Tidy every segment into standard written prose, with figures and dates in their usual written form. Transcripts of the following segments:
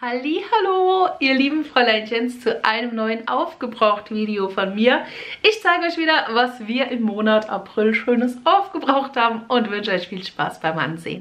Hallihallo, ihr lieben Fräuleinchens, zu einem neuen Aufgebraucht-Video von mir. Ich zeige euch wieder, was wir im Monat April Schönes aufgebraucht haben und wünsche euch viel Spaß beim Ansehen.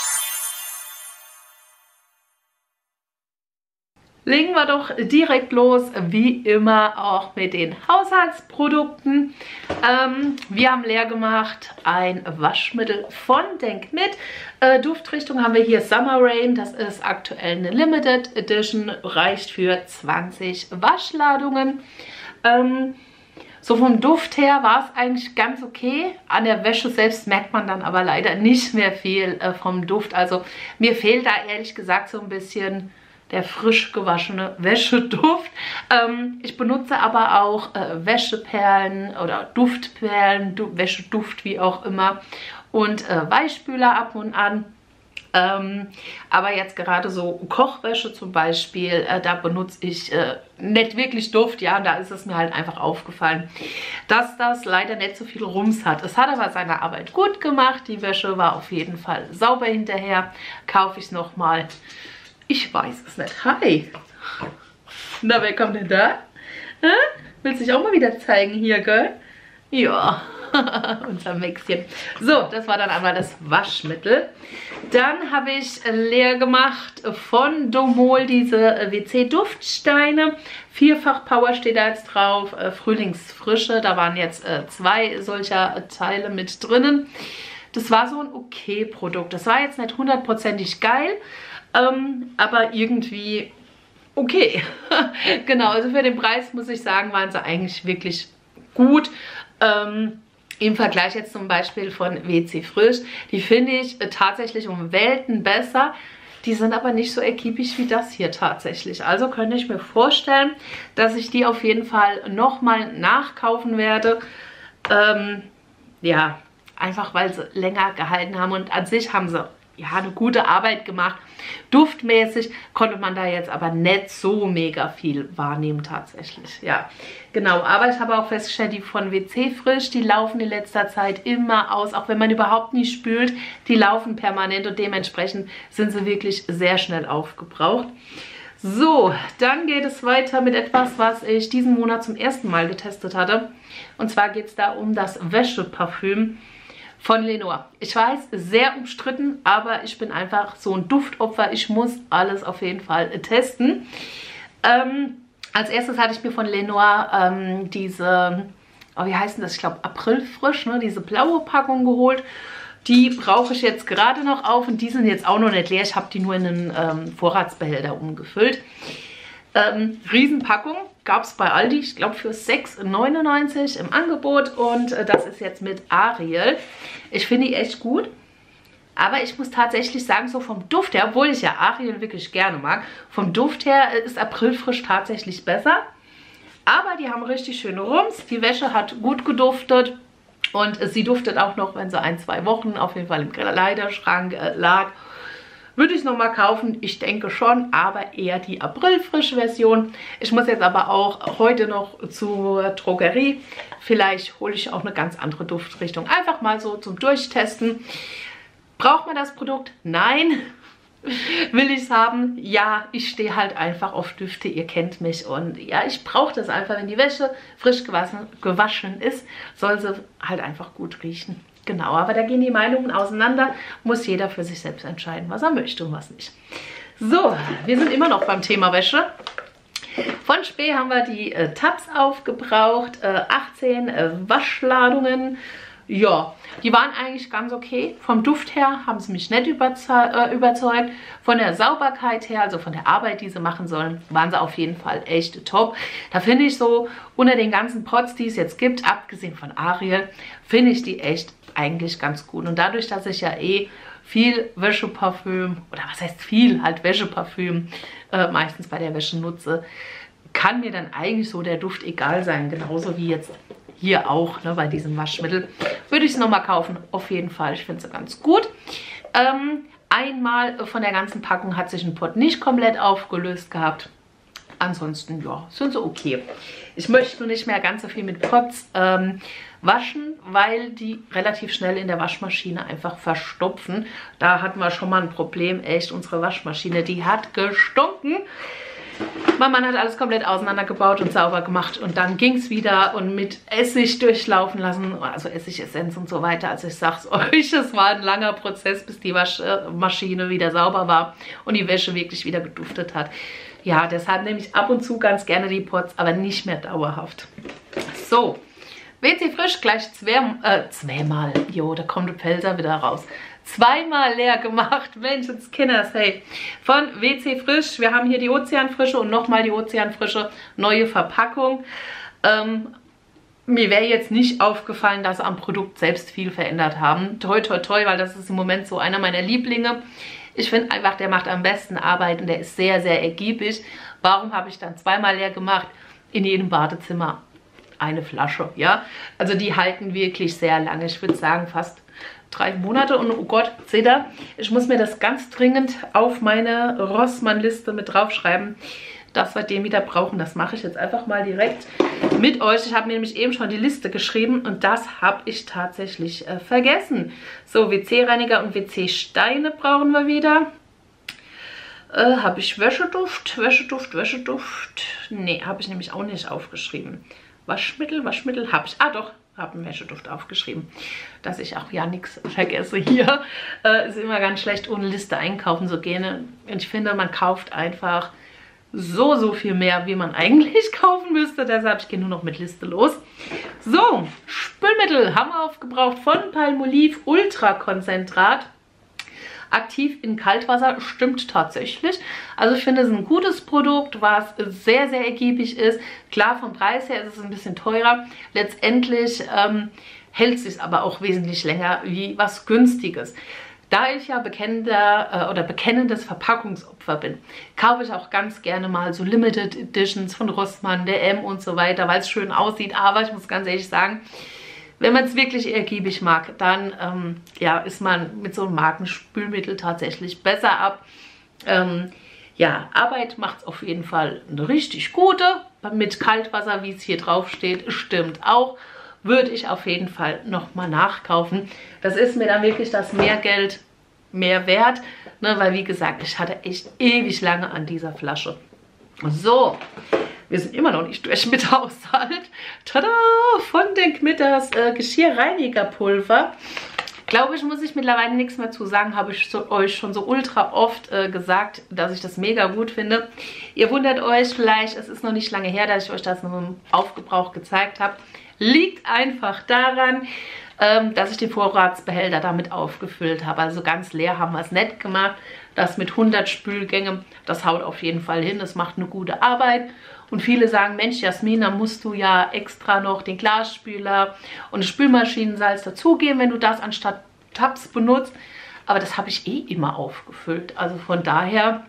Legen wir doch direkt los, wie immer auch mit den Haushaltsprodukten. Wir haben leer gemacht ein Waschmittel von Denk mit. Duftrichtung haben wir hier Summer Rain, das ist aktuell eine Limited Edition, reicht für 20 Waschladungen. So vom Duft her war es eigentlich ganz okay. An der Wäsche selbst merkt man dann aber leider nicht mehr viel vom Duft. Also mir fehlt da ehrlich gesagt so ein bisschen der frisch gewaschene Wäscheduft. Ich benutze aber auch Wäscheperlen oder Duftperlen, Wäscheduft, wie auch immer. Und Weichspüler ab und an. Aber jetzt gerade so Kochwäsche zum Beispiel, da benutze ich nicht wirklich Duft. Ja, und da ist es mir halt einfach aufgefallen, dass das leider nicht so viel Rums hat. Es hat aber seine Arbeit gut gemacht. Die Wäsche war auf jeden Fall sauber hinterher. Kaufe ich es nochmal. Ich weiß es nicht. Hi. Na, wer kommt denn da? Willst du dich auch mal wieder zeigen hier, gell? Ja, unser Mäxchen. So, das war dann einmal das Waschmittel. Dann habe ich leer gemacht von Domol diese WC-Duftsteine. 4-fach Power steht da jetzt drauf. Frühlingsfrische, da waren jetzt 2 solcher Teile mit drinnen. Das war so ein okay Produkt. Das war jetzt nicht hundertprozentig geil. Aber irgendwie okay. Genau, also für den Preis muss ich sagen, waren sie eigentlich wirklich gut. Im Vergleich jetzt zum Beispiel von WC Frisch, die finde ich tatsächlich um Welten besser. Die sind aber nicht so ergiebig wie das hier tatsächlich. Also könnte ich mir vorstellen, dass ich die auf jeden Fall nochmal nachkaufen werde. Ja, einfach weil sie länger gehalten haben und an sich haben sie ja eine gute Arbeit gemacht. Duftmäßig konnte man da jetzt aber nicht so mega viel wahrnehmen tatsächlich. Ja, genau. Aber ich habe auch festgestellt, die von WC Frisch, die laufen in letzter Zeit immer aus. Auch wenn man überhaupt nicht spült, die laufen permanent und dementsprechend sind sie wirklich sehr schnell aufgebraucht. So, dann geht es weiter mit etwas, was ich diesen Monat zum ersten Mal getestet hatte. Und zwar geht es da um das Wäscheparfüm von Lenor. Ich weiß, sehr umstritten, aber ich bin einfach so ein Duftopfer. Ich muss alles auf jeden Fall testen. Als erstes hatte ich mir von Lenor diese, oh, wie heißt denn das? Ich glaube Aprilfrisch, ne? Diese blaue Packung geholt. Die brauche ich jetzt gerade noch auf und die sind jetzt auch noch nicht leer. Ich habe die nur in einen Vorratsbehälter umgefüllt. Riesenpackung, gab es bei Aldi, ich glaube für 6,99 im Angebot und das ist jetzt mit Ariel. Ich finde die echt gut, aber ich muss tatsächlich sagen, so vom Duft her, obwohl ich ja Ariel wirklich gerne mag, vom Duft her ist Aprilfrisch tatsächlich besser. Aber die haben richtig schöne Rums, die Wäsche hat gut geduftet und sie duftet auch noch, wenn sie 1-2 Wochen auf jeden Fall im Kleiderschrank lag. Würde ich nochmal kaufen? Ich denke schon, aber eher die Aprilfrisch-Version. Ich muss jetzt aber auch heute noch zur Drogerie. Vielleicht hole ich auch eine ganz andere Duftrichtung. Einfach mal so zum Durchtesten. Braucht man das Produkt? Nein. Will ich es haben? Ja, ich stehe halt einfach auf Düfte. Ihr kennt mich. Und ja, ich brauche das einfach. Wenn die Wäsche frisch gewaschen ist, soll sie halt einfach gut riechen. Genau, aber da gehen die Meinungen auseinander. Muss jeder für sich selbst entscheiden, was er möchte und was nicht. So, wir sind immer noch beim Thema Wäsche. Von Spee haben wir die Tabs aufgebraucht. 18 Waschladungen. Ja, die waren eigentlich ganz okay. Vom Duft her haben sie mich nicht überzeugt. Von der Sauberkeit her, also von der Arbeit, die sie machen sollen, waren sie auf jeden Fall echt top. Da finde ich so, unter den ganzen Pots, die es jetzt gibt, abgesehen von Ariel, finde ich die echt eigentlich ganz gut. Und dadurch, dass ich ja viel Wäscheparfüm, oder was heißt viel, halt Wäscheparfüm meistens bei der Wäsche nutze, kann mir dann eigentlich so der Duft egal sein. Genauso wie jetzt hier auch, ne, bei diesem Waschmittel. Würde ich es nochmal kaufen, auf jeden Fall. Ich finde es ganz gut. Einmal von der ganzen Packung hat sich ein Pot nicht komplett aufgelöst gehabt. Ansonsten, ja, sind so okay. Ich möchte nur nicht mehr ganz so viel mit Pots waschen, weil die relativ schnell in der Waschmaschine einfach verstopfen. Da hatten wir schon mal ein Problem, echt, unsere Waschmaschine, die hat gestunken. Mein Mann hat alles komplett auseinandergebaut und sauber gemacht und dann ging es wieder und mit Essig durchlaufen lassen, also Essigessenz und so weiter. Also ich sag's euch, es war ein langer Prozess, bis die Waschmaschine wieder sauber war und die Wäsche wirklich wieder geduftet hat. Ja, deshalb nehme ich ab und zu ganz gerne die Pots, aber nicht mehr dauerhaft. So, WC Frisch gleich zweimal, jo, da kommt der Pelzer wieder raus. Zweimal leer gemacht, Mensch, jetzt Kinders, hey, von WC Frisch. Wir haben hier die Ozeanfrische und nochmal die Ozeanfrische, neue Verpackung. Mir wäre jetzt nicht aufgefallen, dass sie am Produkt selbst viel verändert haben. Toi, toi, toi, weil das ist im Moment so einer meiner Lieblinge. Ich finde einfach, der macht am besten Arbeit und der ist sehr, sehr ergiebig. Warum habe ich dann zweimal leer gemacht? In jedem Badezimmer eine Flasche, ja. Also die halten wirklich sehr lange. Ich würde sagen fast 3 Monate und oh Gott, seht ihr, ich muss mir das ganz dringend auf meine Rossmann-Liste mit draufschreiben, dass wir den wieder brauchen. Das mache ich jetzt einfach mal direkt mit euch. Ich habe mir nämlich eben schon die Liste geschrieben und das habe ich tatsächlich vergessen. So, WC-Reiniger und WC-Steine brauchen wir wieder. Habe ich Wäscheduft? Nee, habe ich nämlich auch nicht aufgeschrieben. Waschmittel habe ich. Ah doch, habe einen Wäscheduft aufgeschrieben, dass ich auch ja nichts vergesse hier. Ist immer ganz schlecht, ohne Liste einkaufen zu gehen. Und ich finde, man kauft einfach so viel mehr, wie man eigentlich kaufen müsste. Deshalb, ich gehe nur noch mit Liste los. So, Spülmittel haben wir aufgebraucht von Palmolive Ultra Konzentrat. Aktiv in Kaltwasser, stimmt tatsächlich. Also ich finde, es ist ein gutes Produkt, was sehr, sehr ergiebig ist. Klar, vom Preis her ist es ein bisschen teurer. Letztendlich hält es sich aber auch wesentlich länger wie was Günstiges. Da ich ja bekennendes Verpackungsopfer bin, kaufe ich auch ganz gerne mal so Limited Editions von Rossmann, DM und so weiter, weil es schön aussieht. Aber ich muss ganz ehrlich sagen, wenn man es wirklich ergiebig mag, dann ja, ist man mit so einem Markenspülmittel tatsächlich besser ab. Ja, Arbeit macht es auf jeden Fall eine richtig gute. Mit Kaltwasser, wie es hier drauf steht, stimmt auch. Würde ich auf jeden Fall nochmal nachkaufen. Das ist mir dann wirklich das Mehrgeld mehr wert. Ne, weil wie gesagt, ich hatte echt ewig lange an dieser Flasche. So. Wir sind immer noch nicht durch mit Haushalt. Tada! Von Denk mit das Geschirrreinigerpulver. Glaube ich, muss ich mittlerweile nichts mehr zu sagen. Habe ich euch schon so ultra oft gesagt, dass ich das mega gut finde. Ihr wundert euch vielleicht, es ist noch nicht lange her, dass ich euch das noch im Aufgebrauch gezeigt habe. Liegt einfach daran, dass ich den Vorratsbehälter damit aufgefüllt habe. Also ganz leer haben wir es nicht gemacht. Das mit 100 Spülgängen, das haut auf jeden Fall hin. Das macht eine gute Arbeit. Und viele sagen, Mensch, Jasmin, da musst du ja extra noch den Glasspüler und das Spülmaschinensalz dazugeben, wenn du das anstatt Tabs benutzt. Aber das habe ich eh immer aufgefüllt. Also von daher,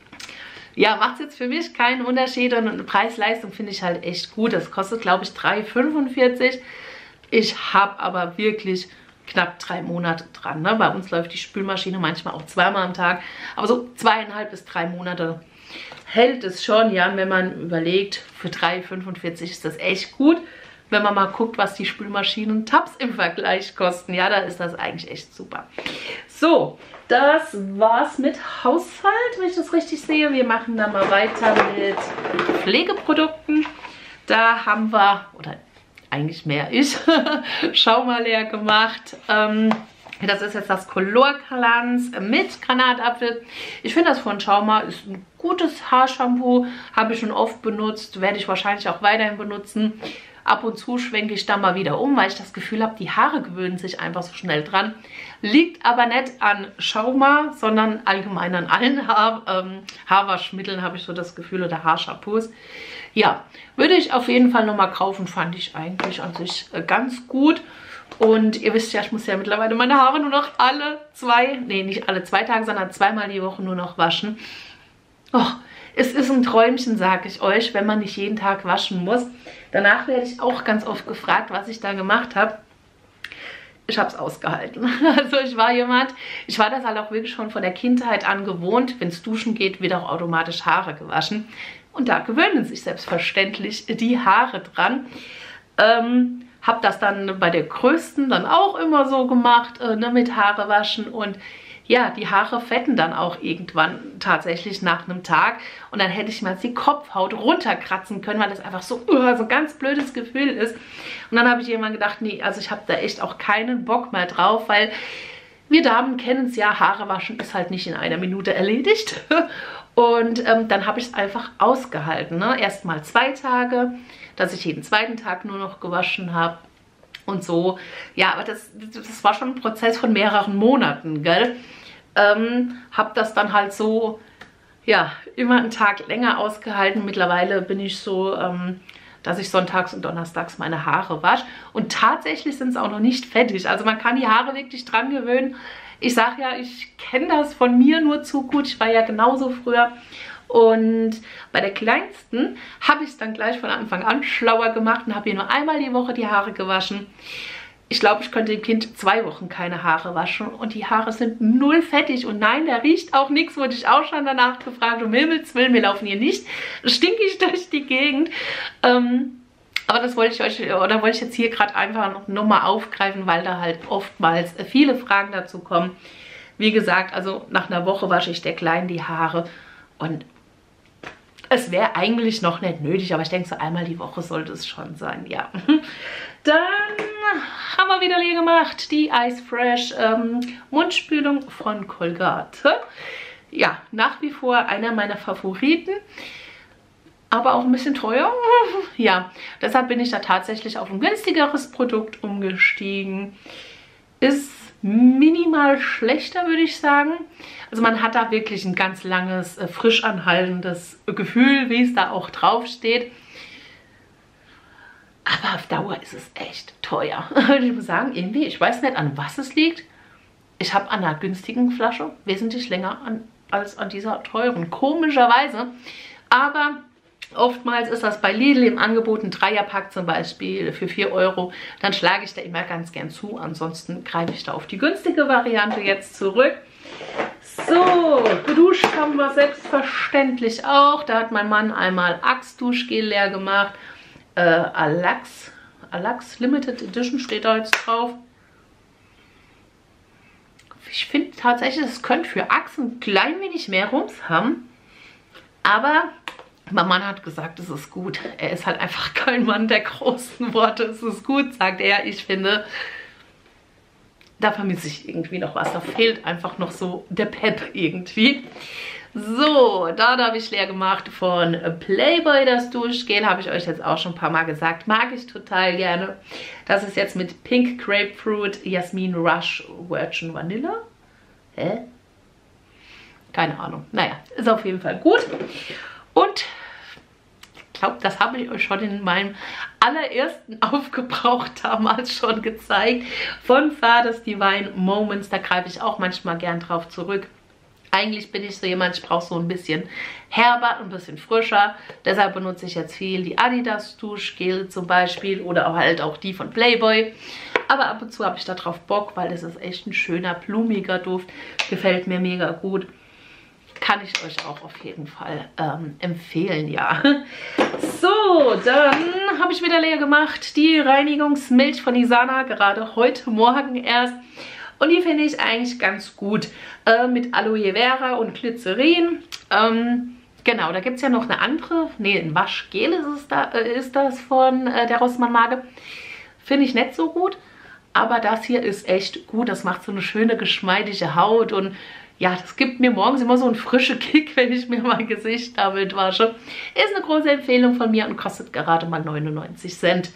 ja, macht es jetzt für mich keinen Unterschied. Und eine Preis-Leistung finde ich halt echt gut. Das kostet, glaube ich, 3,45 €. Ich habe aber wirklich knapp 3 Monate dran. Ne? Bei uns läuft die Spülmaschine manchmal auch zweimal am Tag. Aber so 2,5 bis 3 Monate hält es schon, ja, wenn man überlegt, für 3,45 € ist das echt gut. Wenn man mal guckt, was die Spülmaschinen-Tabs im Vergleich kosten, ja, da ist das eigentlich echt super. So, das war's mit Haushalt, wenn ich das richtig sehe. Wir machen dann mal weiter mit Pflegeprodukten. Da haben wir, oder eigentlich mehr ich, Schauma leer gemacht. Das ist jetzt das Color-Glanz mit Granatapfel. Ich finde das von Schauma ist ein gutes Haarshampoo. Habe ich schon oft benutzt, werde ich wahrscheinlich auch weiterhin benutzen. Ab und zu schwenke ich da mal wieder um, weil ich das Gefühl habe, die Haare gewöhnen sich einfach so schnell dran. Liegt aber nicht an Schauma, sondern allgemein an allen Haarwaschmitteln, habe ich so das Gefühl, oder Haarshampoos. Ja, würde ich auf jeden Fall nochmal kaufen, fand ich eigentlich an sich ganz gut. Und ihr wisst ja, ich muss ja mittlerweile meine Haare nur noch nicht alle 2 Tage, sondern zweimal die Woche nur noch waschen. Oh, es ist ein Träumchen, sage ich euch, wenn man nicht jeden Tag waschen muss. Danach werde ich auch ganz oft gefragt, was ich da gemacht habe. Ich habe es ausgehalten. Also ich war das halt auch wirklich schon von der Kindheit an gewohnt. Wenn es duschen geht, wird auch automatisch Haare gewaschen. Und da gewöhnen sich selbstverständlich die Haare dran. Habe das dann bei der größten dann auch immer so gemacht, ne, mit Haare waschen. Und ja, die Haare fetten dann auch irgendwann tatsächlich nach einem Tag. Und dann hätte ich mal die Kopfhaut runterkratzen können, weil das einfach so ein ganz blödes Gefühl ist. Und dann habe ich irgendwann gedacht, nee, also ich habe da echt auch keinen Bock mehr drauf, weil wir Damen kennen es ja, Haare waschen ist halt nicht in einer Minute erledigt. Und dann habe ich es einfach ausgehalten. Ne? Erst mal 2 Tage, dass ich jeden zweiten Tag nur noch gewaschen habe. Und so, ja, aber das war schon ein Prozess von mehreren Monaten, gell? Hab das dann halt so, ja, immer einen Tag länger ausgehalten. Mittlerweile bin ich so, dass ich sonntags und donnerstags meine Haare wasche. Und tatsächlich sind es auch noch nicht fettig. Also man kann die Haare wirklich dran gewöhnen. Ich sage ja, ich kenne das von mir nur zu gut. Ich war ja genauso früher. Und bei der Kleinsten habe ich es dann gleich von Anfang an schlauer gemacht und habe ihr nur einmal die Woche die Haare gewaschen. Ich glaube, ich könnte dem Kind 2 Wochen keine Haare waschen und die Haare sind null fettig. Und nein, da riecht auch nichts, wurde ich auch schon danach gefragt. Um Himmels Willen, wir laufen hier nicht stinkig durch die Gegend. Aber das wollte ich jetzt hier gerade einfach noch mal aufgreifen, weil da halt oftmals viele Fragen dazu kommen. Wie gesagt, also nach einer Woche wasche ich der Kleinen die Haare und es wäre eigentlich noch nicht nötig, aber ich denke, so einmal die Woche sollte es schon sein, ja. Dann haben wir wieder leer gemacht, die Ice Fresh Mundspülung von Colgate. Ja, nach wie vor einer meiner Favoriten, aber auch ein bisschen teuer. Ja, deshalb bin ich da tatsächlich auf ein günstigeres Produkt umgestiegen. Ist minimal schlechter, würde ich sagen. Also man hat da wirklich ein ganz langes, frisch anhaltendes Gefühl, wie es da auch drauf steht. Aber auf Dauer ist es echt teuer. Ich muss sagen, irgendwie, ich weiß nicht, an was es liegt. Ich habe an einer günstigen Flasche wesentlich länger als an dieser teuren. Komischerweise. Aber oftmals ist das bei Lidl im Angebot, ein Dreierpack zum Beispiel für 4 €. Dann schlage ich da immer ganz gern zu. Ansonsten greife ich da auf die günstige Variante jetzt zurück. So, geduscht haben wir selbstverständlich auch. Da hat mein Mann einmal Axe Duschgel leer gemacht. Alax Limited Edition steht da jetzt drauf. Ich finde tatsächlich, es könnte für Axe ein klein wenig mehr Rums haben. Aber mein Mann hat gesagt, es ist gut. Er ist halt einfach kein Mann der großen Worte. Es ist gut, sagt er. Ich finde, da vermisse ich irgendwie noch was. Da fehlt einfach noch so der Pep irgendwie. So, da habe ich leer gemacht von Playboy das Duschgel. Habe ich euch jetzt auch schon ein paar Mal gesagt. Mag ich total gerne. Das ist jetzt mit Pink Grapefruit, Jasmin Rush, Virgin Vanilla. Hä? Keine Ahnung. Naja, ist auf jeden Fall gut. Und ich glaube, das habe ich euch schon in meinem allerersten Aufgebraucht damals schon gezeigt. Von Father's Divine Moments. Da greife ich auch manchmal gern drauf zurück. Eigentlich bin ich so jemand, ich brauche so ein bisschen herber, ein bisschen frischer. Deshalb benutze ich jetzt viel die Adidas Duschgel zum Beispiel oder halt auch die von Playboy. Aber ab und zu habe ich da drauf Bock, weil das ist echt ein schöner, blumiger Duft. Gefällt mir mega gut. Kann ich euch auch auf jeden Fall empfehlen, ja. So, dann habe ich wieder leer gemacht. Die Reinigungsmilch von Isana, gerade heute Morgen erst. Und die finde ich eigentlich ganz gut. Mit Aloe Vera und Glycerin. Genau, da gibt es ja noch eine andere. Ne, ein Waschgel ist das von der Rossmann-Marke. Finde ich nicht so gut. Aber das hier ist echt gut. Das macht so eine schöne, geschmeidige Haut. Und ja, das gibt mir morgens immer so einen frischen Kick, wenn ich mir mein Gesicht damit wasche. Ist eine große Empfehlung von mir und kostet gerade mal 99 Cent.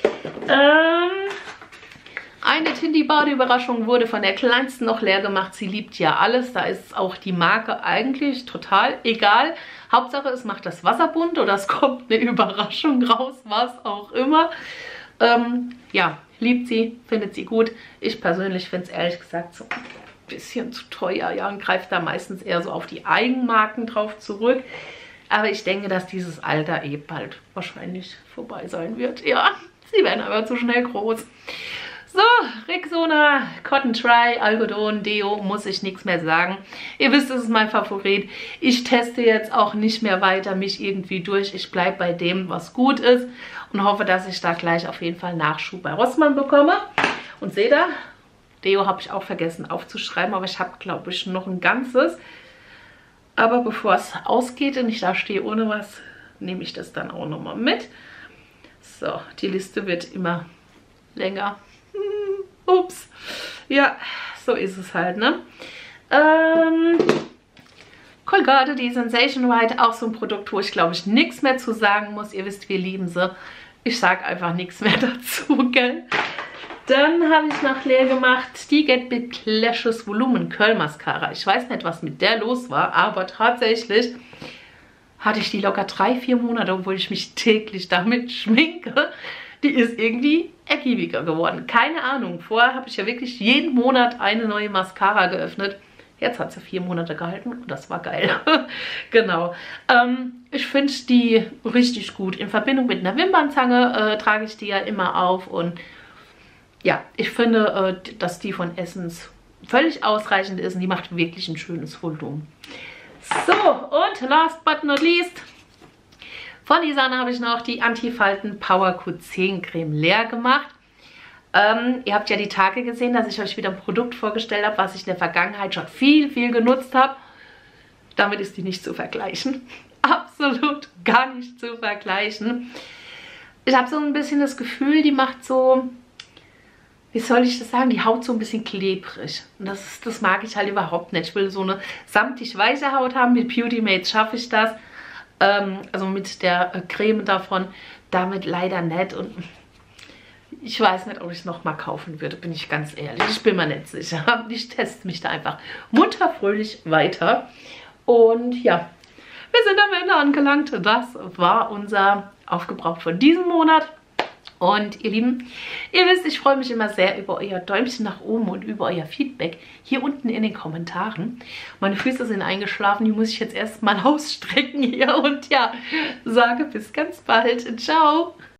Eine Tindy-Bade-Überraschung wurde von der Kleinsten noch leer gemacht. Sie liebt ja alles. Da ist auch die Marke eigentlich total egal. Hauptsache, es macht das Wasser bunt oder es kommt eine Überraschung raus, was auch immer. Ja, liebt sie, findet sie gut. Ich persönlich finde es ehrlich gesagt so ein bisschen zu teuer. Ja, und greift da meistens eher so auf die Eigenmarken drauf zurück. Aber ich denke, dass dieses Alter bald wahrscheinlich vorbei sein wird. Ja, sie werden aber zu schnell groß. So, Rexona, Cotton Dry, Algodon, Deo, muss ich nichts mehr sagen. Ihr wisst, es ist mein Favorit. Ich teste jetzt auch nicht mehr weiter mich irgendwie durch. Ich bleibe bei dem, was gut ist und hoffe, dass ich da gleich auf jeden Fall Nachschub bei Rossmann bekomme. Und seht ihr, Deo habe ich auch vergessen aufzuschreiben, aber ich habe, glaube ich, noch ein ganzes. Aber bevor es ausgeht und ich da stehe ohne was, nehme ich das dann auch nochmal mit. So, die Liste wird immer länger. Ups. Ja, so ist es halt, ne? Colgate, die Sensation White, auch so ein Produkt, wo ich, glaube ich, nichts mehr zu sagen muss. Ihr wisst, wir lieben sie. Ich sage einfach nichts mehr dazu, gell? Dann habe ich noch leer gemacht die Get Big Lashes Volumen Curl Mascara. Ich weiß nicht, was mit der los war, aber tatsächlich hatte ich die locker 3-4 Monate, obwohl ich mich täglich damit schminke. Die ist irgendwie eckiger geworden. Keine Ahnung. Vorher habe ich ja wirklich jeden Monat eine neue Mascara geöffnet. Jetzt hat sie 4 Monate gehalten und das war geil. Genau. Ich finde die richtig gut. In Verbindung mit einer Wimpernzange trage ich die ja immer auf. Und ja, ich finde, dass die von Essence völlig ausreichend ist. Und die macht wirklich ein schönes Volumen. So, und last but not least, von Isana habe ich noch die Antifalten Power Q10 Creme leer gemacht. Ihr habt ja die Tage gesehen, dass ich euch wieder ein Produkt vorgestellt habe, was ich in der Vergangenheit schon viel genutzt habe. Damit ist die nicht zu vergleichen. Absolut gar nicht zu vergleichen. Ich habe so ein bisschen das Gefühl, die macht so, wie soll ich das sagen, die Haut so ein bisschen klebrig. Und das mag ich halt überhaupt nicht. Ich will so eine samtig weiche Haut haben. Mit Beauty Mates schaffe ich das. Also mit der Creme davon, damit leider nicht. Und ich weiß nicht, ob ich es nochmal kaufen würde, bin ich ganz ehrlich. Ich bin mir nicht sicher. Ich teste mich da einfach munter fröhlich weiter. Und ja, wir sind am Ende angelangt. Das war unser Aufgebraucht von diesem Monat. Und ihr Lieben, ihr wisst, ich freue mich immer sehr über euer Däumchen nach oben und über euer Feedback hier unten in den Kommentaren. Meine Füße sind eingeschlafen, die muss ich jetzt erstmal ausstrecken hier. Und ja, sage bis ganz bald. Ciao!